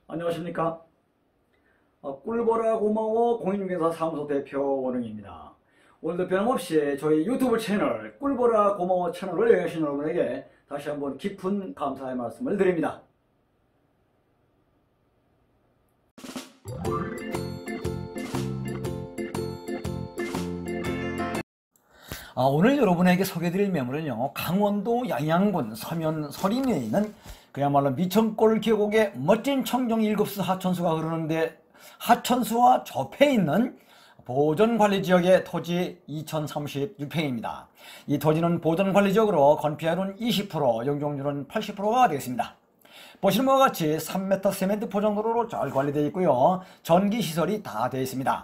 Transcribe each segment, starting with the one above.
안녕하십니까. 꿀보라 고마워 공인중개사 사무소 대표 원흥입니다. 오늘도 변함없이 저희 유튜브 채널 꿀보라 고마워 채널을 여행하신 여러분에게 다시 한번 깊은 감사의 말씀을 드립니다. 오늘 여러분에게 소개해드릴 매물은요, 강원도 양양군 서면 서림에 있는 그야말로 미천골 계곡의 멋진 청정 1급수 하천수가 흐르는데 하천수와 접해 있는 보존관리지역의 토지 2036평입니다. 이 토지는 보존관리지역으로 건폐율은 20%, 용적률은 80%가 되겠습니다. 보시는 바와 같이 3m 세멘트 포장도로로 잘 관리되어 있고요. 전기시설이 다 되어 있습니다.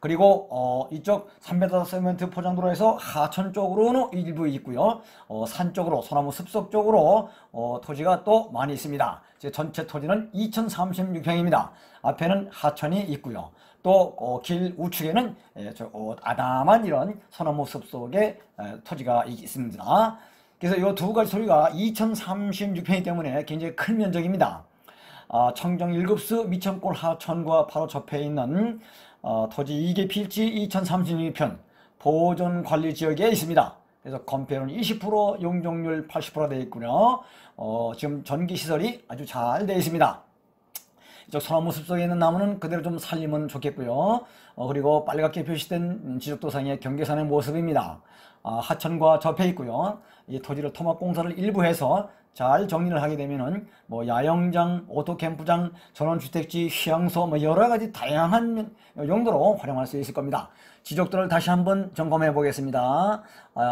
그리고 이쪽 3m 세멘트 포장도로에서 하천 쪽으로는 일부 있고요. 산 쪽으로 소나무 숲속 쪽으로 토지가 또 많이 있습니다. 전체 토지는 2036평입니다. 앞에는 하천이 있고요. 또 길 우측에는 아담한 이런 소나무 숲속에 토지가 있습니다. 그래서 이 두 가지 토지가 2036평이기 때문에 굉장히 큰 면적입니다. 청정 1급수 미천골 하천과 바로 접해 있는 토지 2개 필지 2036편 보존관리지역에 있습니다. 그래서 건폐율은 20%, 용적률 80%가 되어 있고요. 지금 전기시설이 아주 잘 되어 있습니다. 이쪽 소나무 숲속에 있는 나무는 그대로 좀 살리면 좋겠고요. 그리고 빨갛게 표시된 지적도상의 경계선의 모습입니다. 하천과 접해 있고요. 이 토지를 토막공사를 일부 해서 잘 정리를 하게 되면은 야영장, 오토캠프장, 전원주택지, 휴양소 여러가지 다양한 용도로 활용할 수 있을 겁니다. 지적도를 다시 한번 점검해 보겠습니다.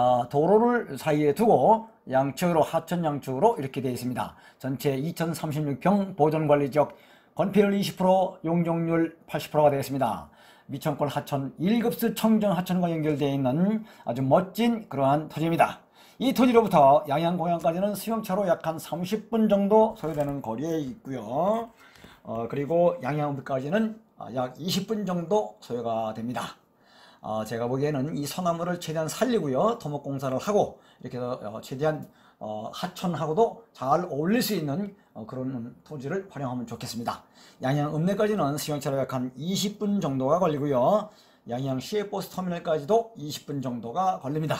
도로를 사이에 두고 양측으로 하천 양측으로 이렇게 되어 있습니다. 전체 2036평 보존관리지역 건폐율 20%, 용적률 80%가 되겠습니다. 미천골 하천 1급수 청정 하천과 연결되어 있는 아주 멋진 그러한 토지입니다. 이 토지로부터 양양공항까지는 수영차로 약 한 30분 정도 소요되는 거리에 있고요. 그리고 양양읍까지는 약 20분 정도 소요가 됩니다. 제가 보기에는 이 소나무를 최대한 살리고요. 토목공사를 하고 이렇게 해서 최대한 하천하고도 잘 어울릴 수 있는 그런 토지를 활용하면 좋겠습니다. 양양 읍내까지는 수영차로 약 한 20분 정도가 걸리고요. 양양 시외버스 터미널까지도 20분 정도가 걸립니다.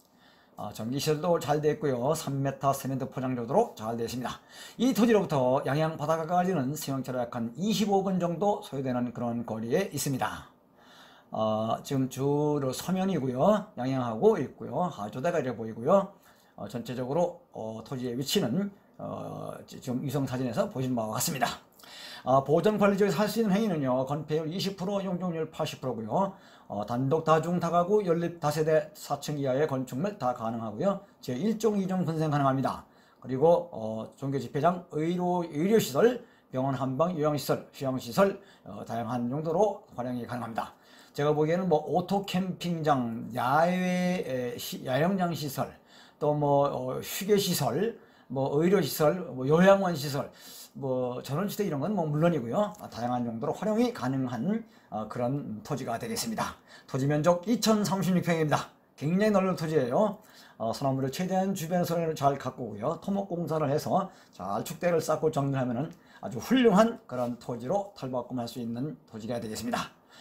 전기시설도 잘 되어 있고요. 3m 세멘트 포장조도로 잘 되어 있습니다. 이 토지로부터 양양 바닷가까지는 수영차로 약 한 25분 정도 소요되는 그런 거리에 있습니다. 지금 주로 서면이고요. 양양하고 있고요. 하조대가 이렇게 보이고요. 전체적으로 토지의 위치는 지금 위성사진에서 보시는 바와 같습니다. 보존관리지역에서 할 수 있는 행위는요, 건폐율 20%, 용적률 80%고요. 단독 다중 다가구 연립 다세대 4층 이하의 건축물 다 가능하고요. 제1종 2종 분생 가능합니다. 그리고 종교집회장, 의료시설, 병원 한방, 요양시설, 휴양시설 다양한 용도로 활용이 가능합니다. 제가 보기에는 오토 캠핑장, 야외 야영장 시설, 또 휴게 시설, 의료 시설, 요양원 시설, 전원주택 이런 건 물론이고요. 다양한 용도로 활용이 가능한 그런 토지가 되겠습니다. 토지 면적 2036평입니다. 굉장히 넓은 토지예요. 소나무를 최대한 주변에서 잘 가꾸고요. 토목공사를 해서 잘 축대를 쌓고 정리하면은 아주 훌륭한 그런 토지로 탈바꿈할 수 있는 토지가 되겠습니다.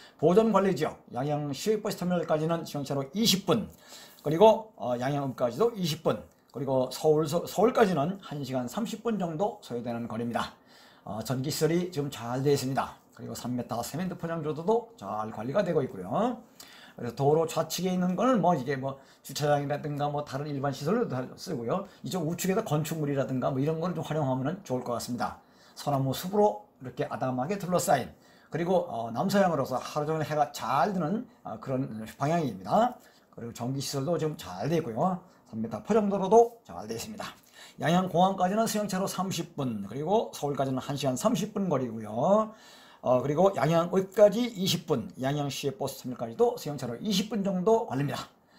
보존관리지역 양양 시외버스 터미널까지는 지원차로 20분, 그리고 양양읍까지도 20분, 그리고 서울까지는 1시간 30분 정도 소요되는 거리입니다. 전기시설이 지금 잘 되어 있습니다. 그리고 3m 세멘트 포장조도도 잘 관리가 되고 있고요. 그래서 도로 좌측에 있는 거는 이게 주차장이라든가 다른 일반 시설로 쓰고요. 이쪽 우측에다 건축물이라든가 이런 거를 좀 활용하면 좋을 것 같습니다. 소나무 숲으로 이렇게 아담하게 둘러싸인, 그리고 남서향으로서 하루 종일 해가 잘 드는 그런 방향입니다. 그리고 전기시설도 지금 잘 되어 있고요. 3m 포장도로도 잘 되어 있습니다. 양양공항까지는 수영차로 30분, 그리고 서울까지는 1시간 30분 거리고요. 그리고 양양읍까지 20분, 양양시외버스 터미널까지도 수영차로 20분 정도 걸립니다.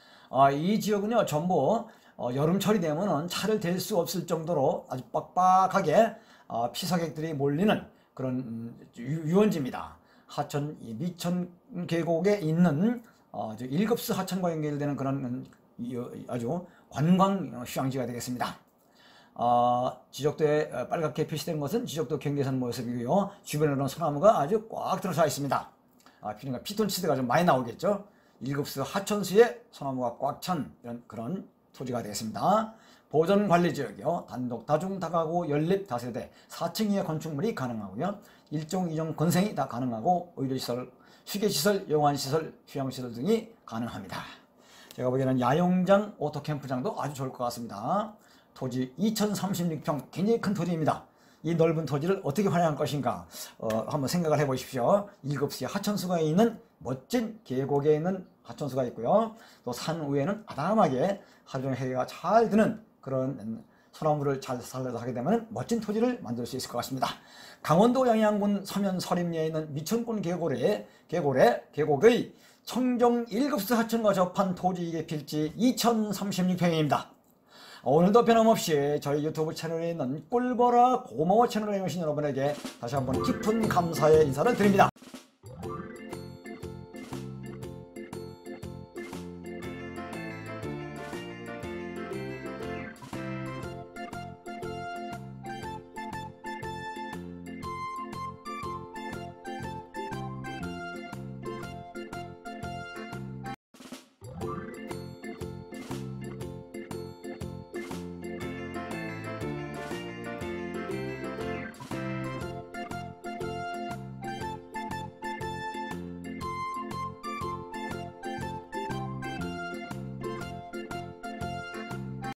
이 지역은요, 전부 여름철이 되면은 차를 댈 수 없을 정도로 아주 빡빡하게 피서객들이 몰리는 그런 유원지입니다. 하천 미천 계곡에 있는 1급수 하천과 연결되는 그런 아주 관광 휴양지가 되겠습니다. 지적도에 빨갛게 표시된 것은 지적도 경계선 모습이고요. 주변에는 소나무가 아주 꽉 들어차 있습니다. 그러니까 피톤치드가 좀 많이 나오겠죠. 1급수 하천수에 소나무가 꽉 찬 그런 토지가 되겠습니다. 보존관리지역이요. 단독, 다중, 다가구, 연립, 다세대, 4층 이하 건축물이 가능하고요. 1종, 2종 건생이 다 가능하고 의료시설, 휴게시설, 영안시설, 휴양시설 등이 가능합니다. 제가 보기에는 야영장, 오토캠프장도 아주 좋을 것 같습니다. 토지 2036평, 굉장히 큰 토지입니다. 이 넓은 토지를 어떻게 활용할 것인가 한번 생각을 해 보십시오. 1급수의 하천수가 있는 멋진 계곡에 있는 하천수가 있고요. 또 산 위에는 아담하게 하루종일 해가 잘 드는 그런 소나무를 잘 살려서 하게 되면 멋진 토지를 만들 수 있을 것 같습니다. 강원도 양양군 서면 서림리에 있는 미천골 계곡의 청정 1급수 하천과 접한 토지의 필지 2036평입니다. 오늘도 변함없이 저희 유튜브 채널에 있는 꿀보라 고마워 채널에 오신 여러분에게 다시 한번 깊은 감사의 인사를 드립니다.